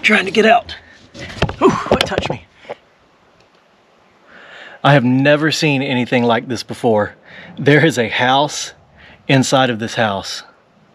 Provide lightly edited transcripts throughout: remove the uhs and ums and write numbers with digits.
trying to get out. Ooh, what touched me? I have never seen anything like this before. There is a house inside of this house.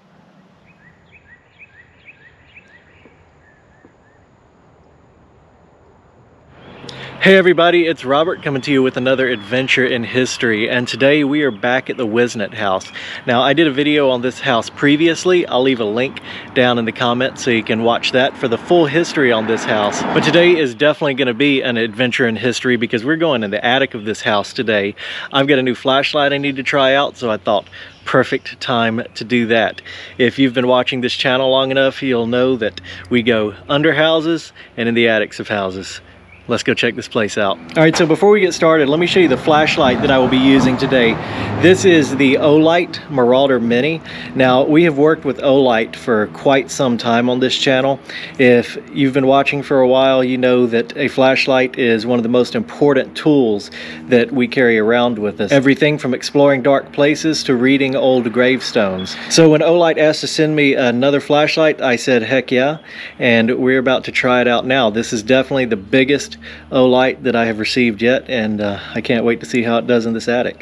Hey everybody, it's Robert coming to you with another adventure in history, and today we are back at the Wisnet house. Now, I did a video on this house previously. I'll leave a link down in the comments so you can watch that for the full history on this house. But today is definitely going to be an adventure in history because we're going in the attic of this house today. I've got a new flashlight I need to try out, so I thought perfect time to do that. If you've been watching this channel long enough, you'll know that we go under houses and in the attics of houses. Let's go check this place out. All right, so before we get started, let me show you the flashlight that I will be using today. This is the Olight Marauder Mini. Now, we have worked with Olight for quite some time on this channel. If you've been watching for a while, you know that a flashlight is one of the most important tools that we carry around with us. Everything from exploring dark places to reading old gravestones. So when Olight asked to send me another flashlight, I said, heck yeah, and we're about to try it out now. This is definitely the biggest Olight that I have received yet, and I can't wait to see how it does in this attic.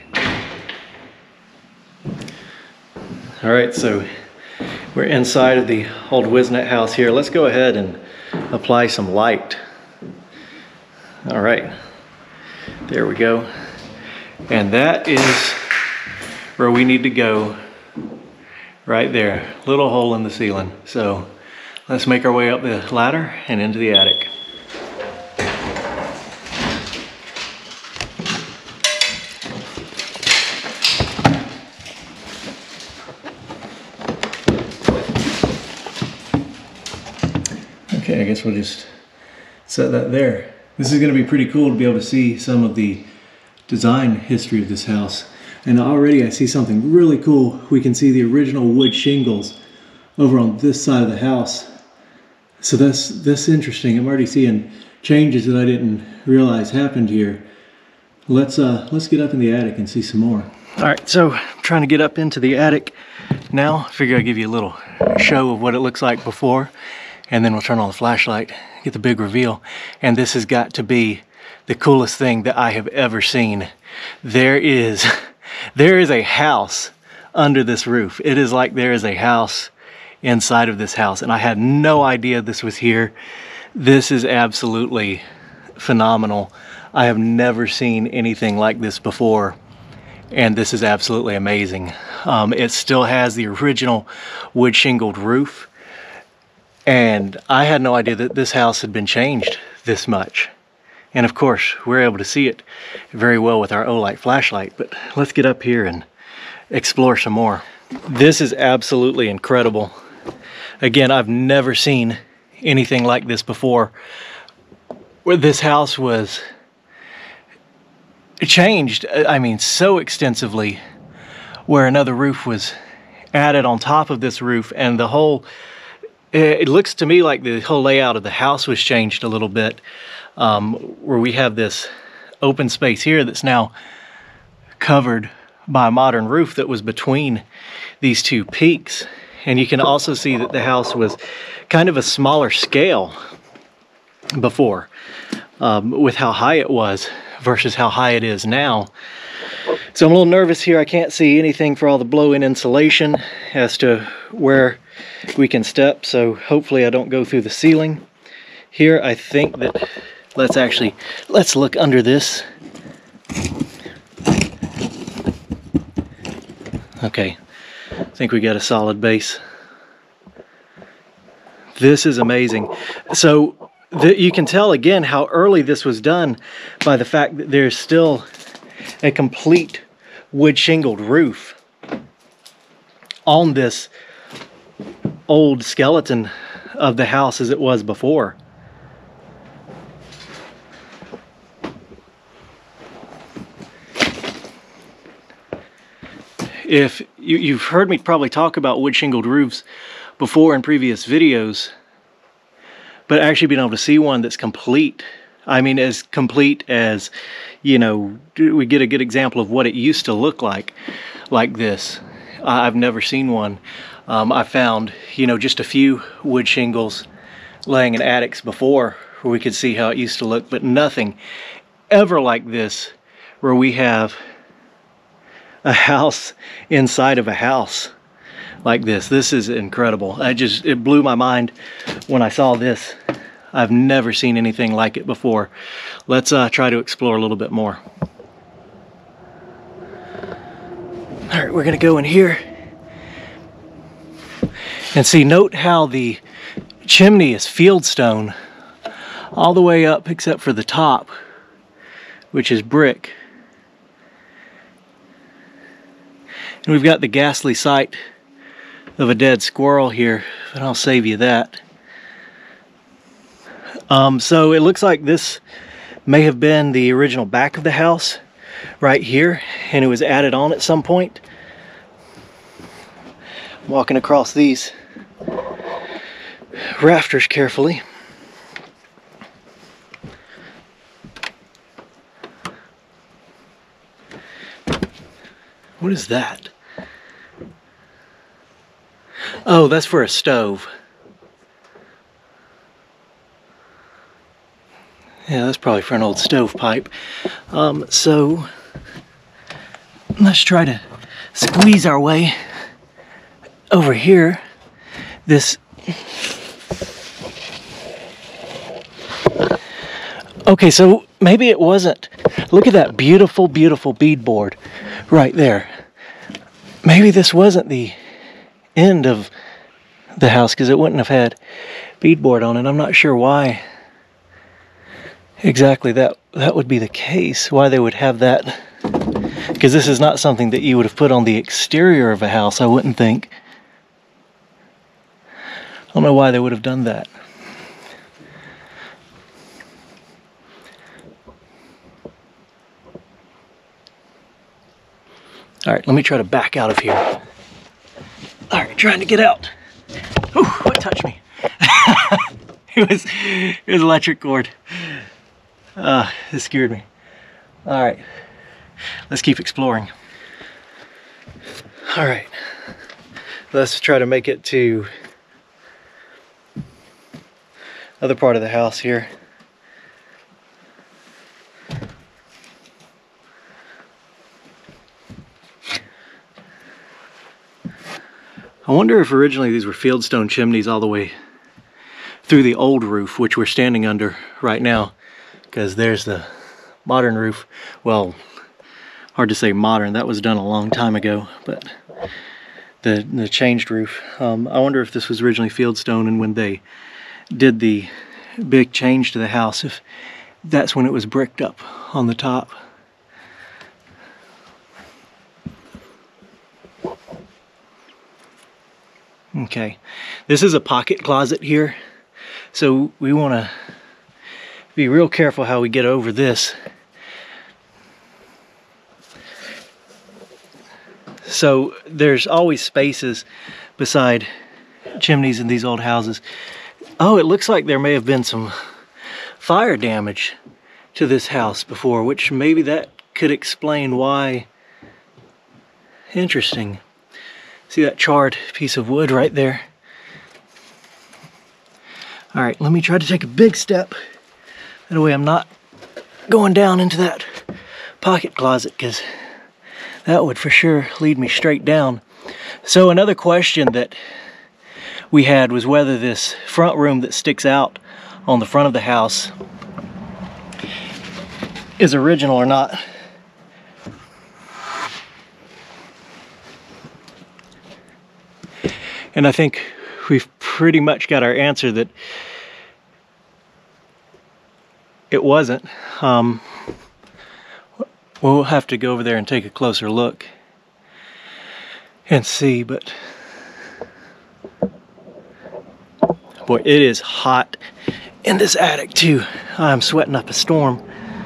Alright, so we're inside of the old Wisnet house here. Let's go ahead and apply some light. Alright, there we go. And that is where we need to go, right there. Little hole in the ceiling. So let's make our way up the ladder and into the attic. Okay, I guess we'll just set that there. This is going to be pretty cool to be able to see some of the design history of this house. And already I see something really cool. We can see the original wood shingles over on this side of the house. So that's interesting. I'm already seeing changes that I didn't realize happened here. Let's get up in the attic and see some more. All right, so I'm trying to get up into the attic now. I figure I'll give you a little show of what it looks like before. And then we'll turn on the flashlight, get the big reveal. And this has got to be the coolest thing that I have ever seen. There is a house under this roof. It is like there is a house inside of this house. And I had no idea this was here. This is absolutely phenomenal. I have never seen anything like this before. And this is absolutely amazing. It still has the original wood shingled roof. And I had no idea that this house had been changed this much. And of course, we're able to see it very well with our Olight flashlight, but let's get up here and explore some more. This is absolutely incredible. Again, I've never seen anything like this before, where this house was changed, I mean, so extensively, where another roof was added on top of this roof, and the whole it looks to me like the whole layout of the house was changed a little bit, where we have this open space here that's now covered by a modern roof that was between these two peaks. And you can also see that the house was kind of a smaller scale before, with how high it was versus how high it is now. So I'm a little nervous here. I can't see anything for all the blow-in insulation as to where we can step, so hopefully I don't go through the ceiling. Here I think that let's look under this. Okay, I think we got a solid base. This is amazing. So you can tell again how early this was done by the fact that there's still a complete wood shingled roof on this old skeleton of the house as it was before. If you've heard me probably talk about wood shingled roofs before in previous videos, but actually being able to see one that's complete, I mean as complete as, you know, we get a good example of what it used to look like this. I've never seen one. I found, you know, just a few wood shingles laying in attics before where we could see how it used to look, but nothing ever like this where we have a house inside of a house like this. This is incredible. It blew my mind when I saw this. I've never seen anything like it before. Let's try to explore a little bit more. All right, we're gonna go in here and see, note how the chimney is fieldstone all the way up except for the top, which is brick. And we've got the ghastly sight of a dead squirrel here, and I'll save you that. So it looks like this may have been the original back of the house right here, and it was added on at some point. I'm walking across these rafters carefully. What is that? Oh, that's for a stove. Yeah, that's probably for an old stovepipe. So let's try to squeeze our way over here. Okay, so maybe it wasn't. Look at that beautiful, beautiful beadboard right there. Maybe this wasn't the end of the house, because it wouldn't have had beadboard on it. I'm not sure why exactly that would be the case, why they would have that, because this is not something that you would have put on the exterior of a house, I wouldn't think. I don't know why they would have done that. All right, let me try to back out of here. All right, trying to get out. Ooh, what touched me? It was electric cord. It scared me. All right, let's keep exploring. All right, let's try to make it to other part of the house here. I wonder if originally these were fieldstone chimneys all the way through the old roof, which we're standing under right now, because there's the modern roof. Well, hard to say modern, that was done a long time ago, but the changed roof. I wonder if this was originally fieldstone, and when they did the big change to the house, if that's when it was bricked up on the top. Okay, this is a pocket closet here, so we want to be real careful how we get over this. So there's always spaces beside chimneys in these old houses. Oh, it looks like there may have been some fire damage to this house before, which maybe that could explain why. Interesting. See that charred piece of wood right there? All right, let me try to take a big step. That way I'm not going down into that pocket closet, because that would for sure lead me straight down. So another question that we had was whether this front room that sticks out on the front of the house is original or not. And I think we've pretty much got our answer that it wasn't. We'll have to go over there and take a closer look and see, but boy, it is hot in this attic too. I'm sweating up a storm.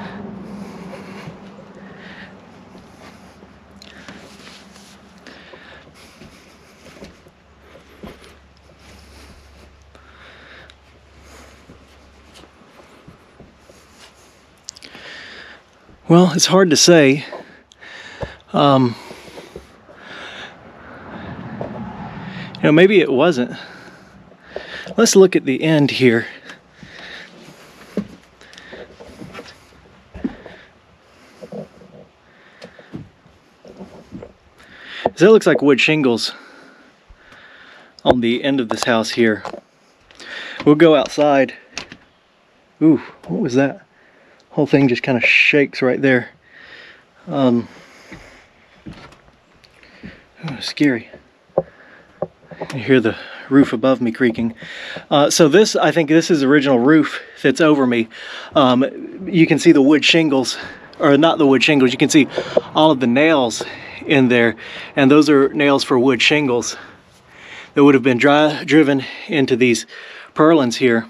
Well, it's hard to say. You know, maybe it wasn't. Let's look at the end here. So that looks like wood shingles on the end of this house here. We'll go outside. Ooh, what was that? Whole thing just kind of shakes right there. Oh, scary. You hear the roof above me creaking. So this, I think this is the original roof that's over me. You can see the wood shingles, or not the wood shingles, you can see all of the nails in there, and those are nails for wood shingles that would have been driven into these purlins here.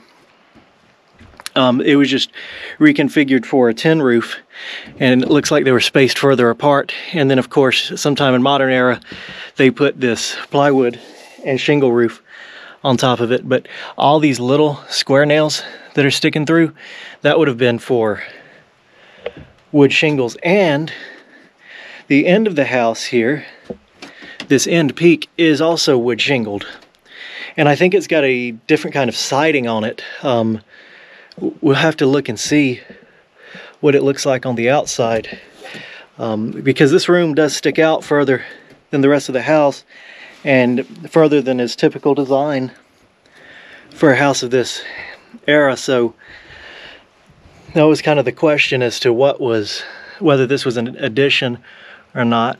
It was just reconfigured for a tin roof, and it looks like they were spaced further apart. And then of course, sometime in modern era, they put this plywood and shingle roof on top of it. But all these little square nails that are sticking through, that would have been for wood shingles. And the end of the house here, this end peak, is also wood shingled. And I think it's got a different kind of siding on it. We'll have to look and see what it looks like on the outside, because this room does stick out further than the rest of the house, and further than is typical design for a house of this era. So that was kind of the question as to whether this was an addition or not.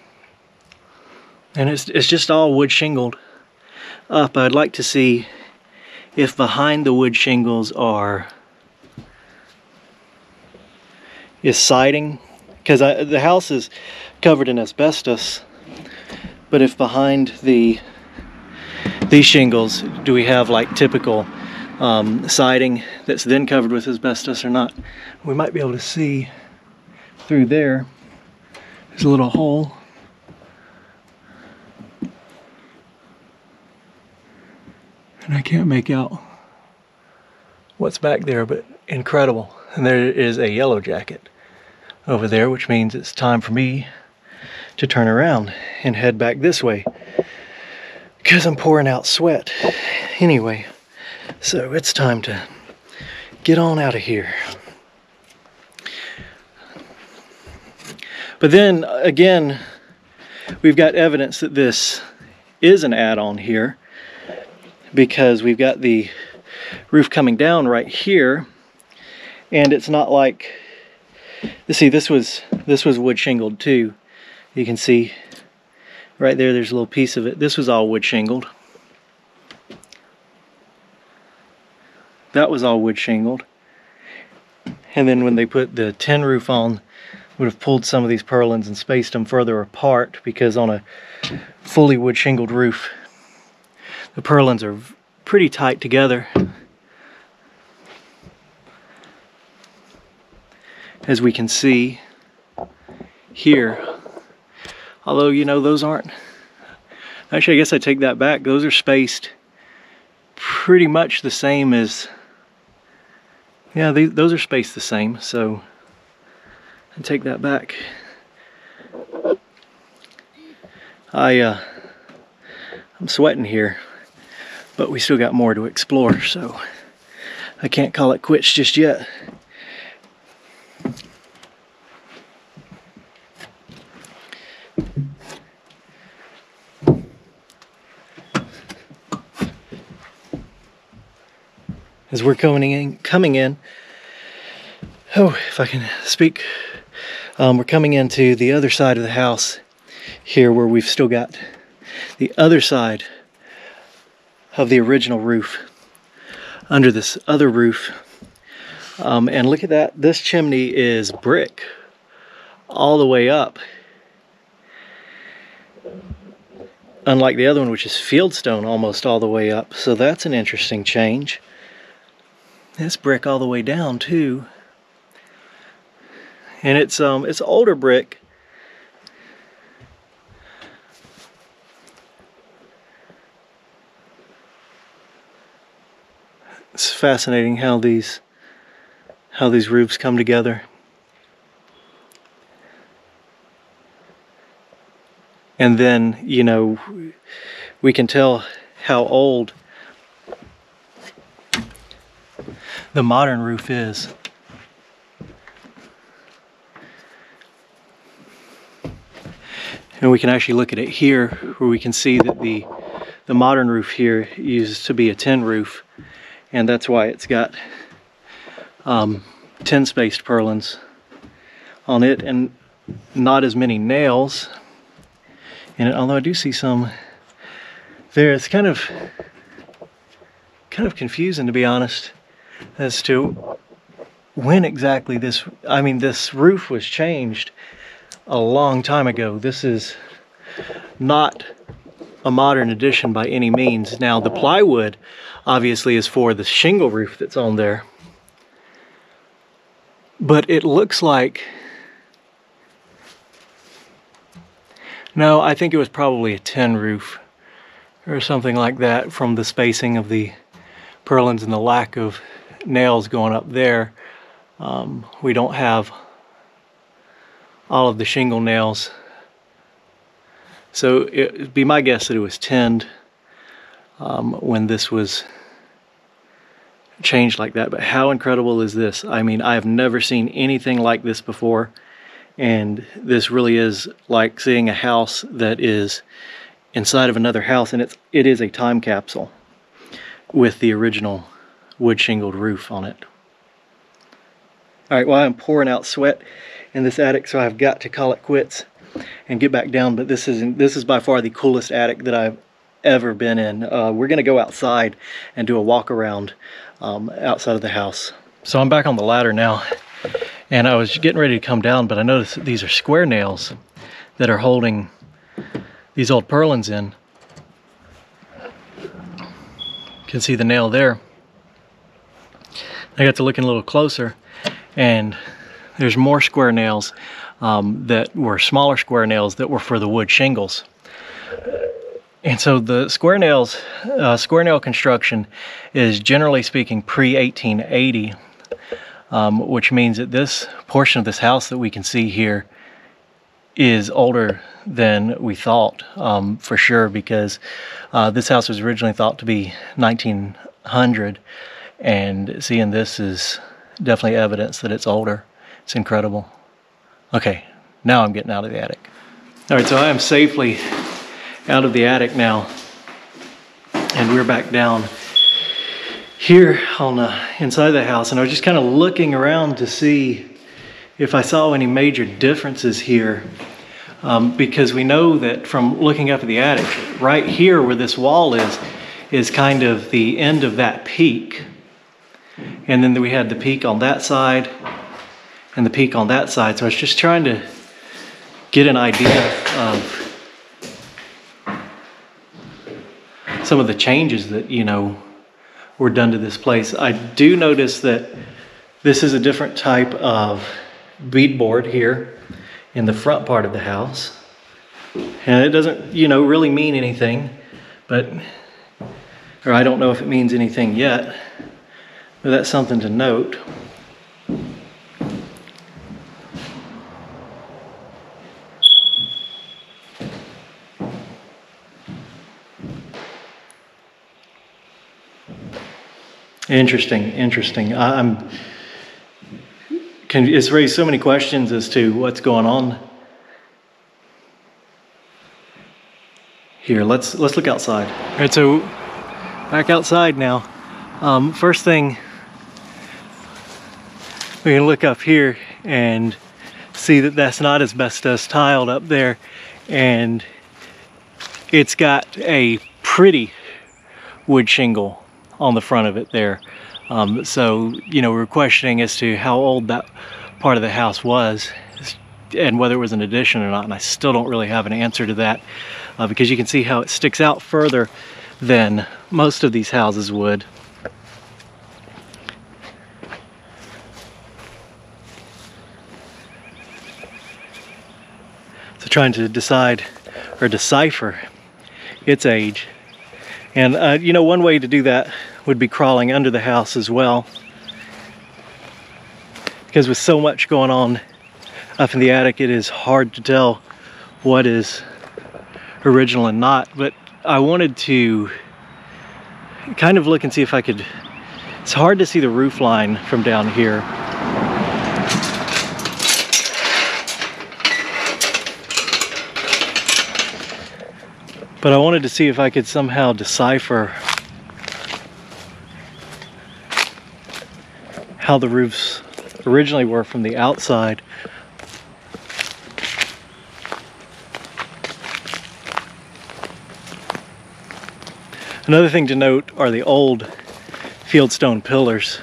And it's just all wood shingled up. I'd like to see if behind the wood shingles is siding, because the house is covered in asbestos. But if behind these shingles, do we have like typical siding that's then covered with asbestos or not? We might be able to see through there. There's a little hole. And I can't make out what's back there, but incredible. And there is a yellow jacket over there, which means it's time for me to turn around and head back this way, because I'm pouring out sweat anyway. So it's time to get on out of here. But then again, we've got evidence that this is an add-on here, because we've got the roof coming down right here, and it's not like, see, this was wood shingled too. You can see right there, there's a little piece of it. This was all wood shingled. That was all wood shingled. And then when they put the tin roof on, would have pulled some of these purlins and spaced them further apart, because on a fully wood shingled roof, the purlins are pretty tight together. As we can see here, although, you know, those aren't, actually I guess I take that back, those are spaced pretty much the same as, yeah, those are spaced the same, so I take that back. I'm sweating here, but we still got more to explore, so I can't call it quits just yet. As we're coming in, oh, if I can speak, we're coming into the other side of the house here, where we've still got the other side of the original roof under this other roof. And look at that, this chimney is brick all the way up, unlike the other one, which is fieldstone almost all the way up. So that's an interesting change. It's brick all the way down too, and it's older brick. It's fascinating how these roofs come together. And then, you know, we can tell how old the modern roof is. And we can actually look at it here, where we can see that the modern roof here used to be a tin roof, and that's why it's got tin spaced purlins on it and not as many nails in it, although I do see some there. It's kind of confusing, to be honest, as to when exactly this roof was changed a long time ago. This is not a modern addition by any means. Now the plywood obviously is for the shingle roof that's on there, but it looks like, no, I think it was probably a tin roof or something like that, from the spacing of the purlins and the lack of nails going up there. We don't have all of the shingle nails, so it'd be my guess that it was tinned when this was changed like that. But how incredible is this? I mean, I have never seen anything like this before, and this really is like seeing a house that is inside of another house, and it is a time capsule with the original wood shingled roof on it. All right, well, I'm pouring out sweat in this attic, so I've got to call it quits and get back down. But this is by far the coolest attic that I've ever been in. We're gonna go outside and do a walk around outside of the house. So I'm back on the ladder now, and I was getting ready to come down, but I noticed that these are square nails that are holding these old purlins in. You can see the nail there. I got to looking a little closer, and there's more square nails that were smaller square nails that were for the wood shingles. And so the square nails, square nail construction is generally speaking pre-1880, which means that this portion of this house that we can see here is older than we thought, for sure, because this house was originally thought to be 1900, and seeing this is definitely evidence that it's older. It's incredible. Okay, now I'm getting out of the attic. All right, so I am safely out of the attic now, and we're back down here on inside the house, and I was just kind of looking around to see if I saw any major differences here, because we know that from looking up at the attic, right here where this wall is kind of the end of that peak, and then we had the peak on that side and the peak on that side. So I was just trying to get an idea of some of the changes that, you know, were done to this place. I do notice that this is a different type of beadboard here in the front part of the house, and it doesn't, you know, really mean anything, but, or I don't know if it means anything yet, but that's something to note. Interesting. It's raised so many questions as to what's going on here. Let's look outside. All right, so back outside now. First thing, we can look up here and see that that's not asbestos tiled up there, and it's got a pretty wood shingle on the front of it there. So, you know, we're questioning as to how old that part of the house was and whether it was an addition or not, and I still don't really have an answer to that, because you can see how it sticks out further than most of these houses would. So trying to decide or decipher its age. And you know, one way to do that would be crawling under the house as well, because with so much going on up in the attic, it is hard to tell what is original and not. But I wanted to kind of look and see if I could It's hard to see the roof line from down here. But I wanted to see if I could somehow decipher how the roofs originally were from the outside. Another thing to note are the old fieldstone pillars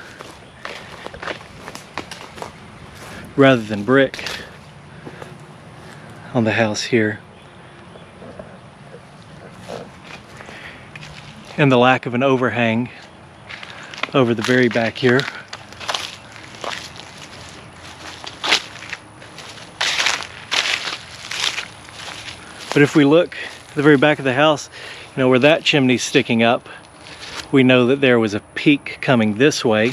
rather than brick on the house here. And the lack of an overhang over the very back here. But if we look at the very back of the house, you know, where that chimney's sticking up, we know that there was a peak coming this way.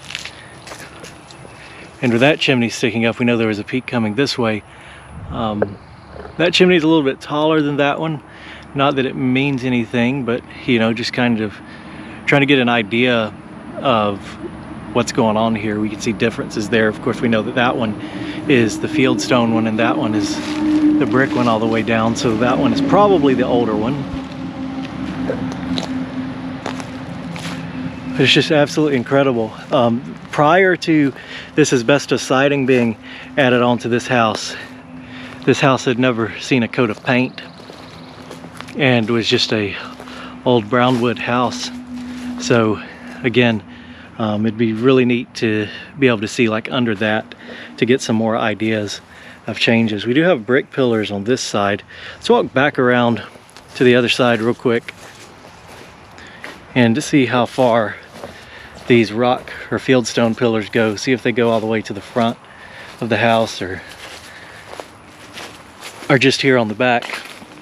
And where that chimney's sticking up, we know there was a peak coming this way. That chimney's a little bit taller than that one. Not that it means anything, but, you know, just kind of trying to get an idea of what's going on here. We can see differences there. Of course, we know that that one is the fieldstone one and that one is the brick one all the way down. So that one is probably the older one. But it's just absolutely incredible. Prior to this asbestos siding being added onto this house had never seen a coat of paint and was just a old brown wood house. So again, it'd be really neat to be able to see like under that to get some more ideas of changes. We do have brick pillars on this side. Let's walk back around to the other side real quick and to see how far these rock or fieldstone pillars go. See if they go all the way to the front of the house or are just here on the back.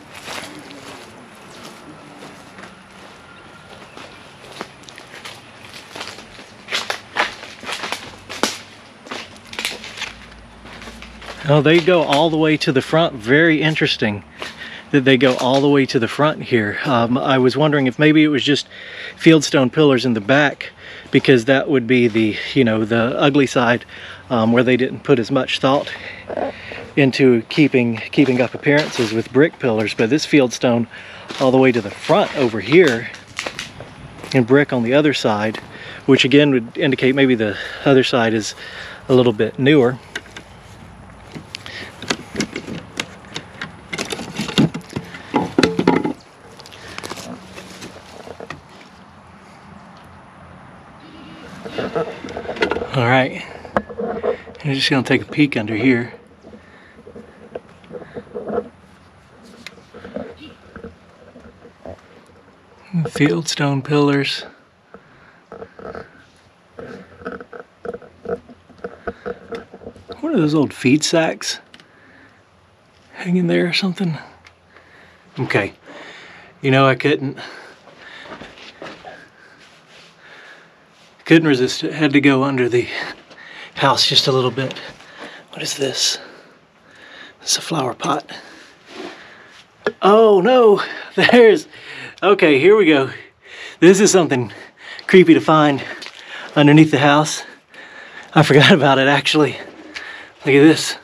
Oh, they go all the way to the front. Very interesting that they go all the way to the front here. I was wondering if maybe it was just fieldstone pillars in the back, because that would be the, you know, the ugly side where they didn't put as much thought into keeping up appearances with brick pillars. But this fieldstone all the way to the front over here and brick on the other side, which again would indicate maybe the other side is a little bit newer. All right, I'm just gonna take a peek under here. Fieldstone pillars. What are those old feed sacks hanging there or something? Okay, you know, I couldn't resist it. Had to go under the house just a little bit. What is this? It's a flower pot. Oh no, okay, here we go. This is something creepy to find underneath the house. I forgot about it actually. Look at this.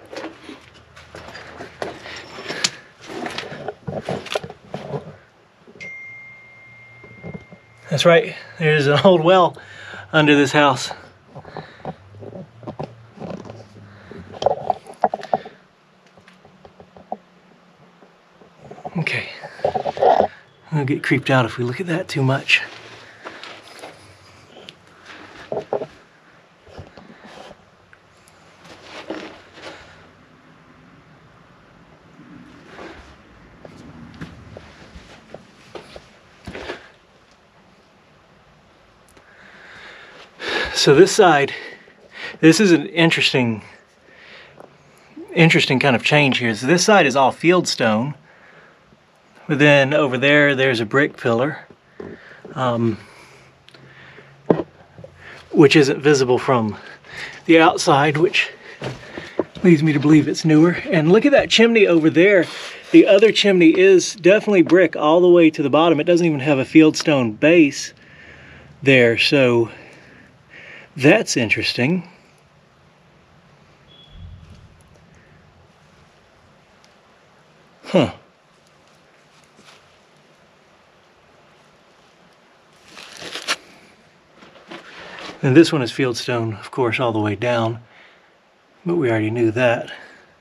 That's right, there's an old well under this house. Okay, I'll get creeped out if we look at that too much. So this side, this is an interesting kind of change here. So this side is all fieldstone, but then over there's a brick pillar, which isn't visible from the outside, which leads me to believe it's newer. And look at that chimney over there. The other chimney is definitely brick all the way to the bottom. It doesn't even have a fieldstone base there, so That's interesting. Huh. And this one is fieldstone, of course, all the way down, but we already knew that.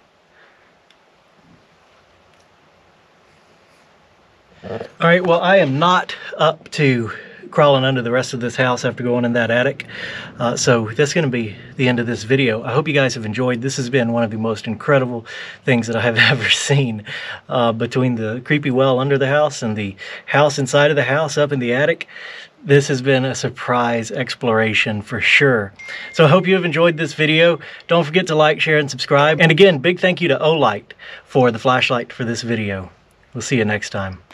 All right, well, I am not up to crawling under the rest of this house after going in that attic. So that's going to be the end of this video. I hope you guys have enjoyed. This has been one of the most incredible things that I have ever seen, between the creepy well under the house and the house inside of the house up in the attic. This has been a surprise exploration for sure. So I hope you have enjoyed this video. Don't forget to like, share, and subscribe. And again, big thank you to Olight for the flashlight for this video. We'll see you next time.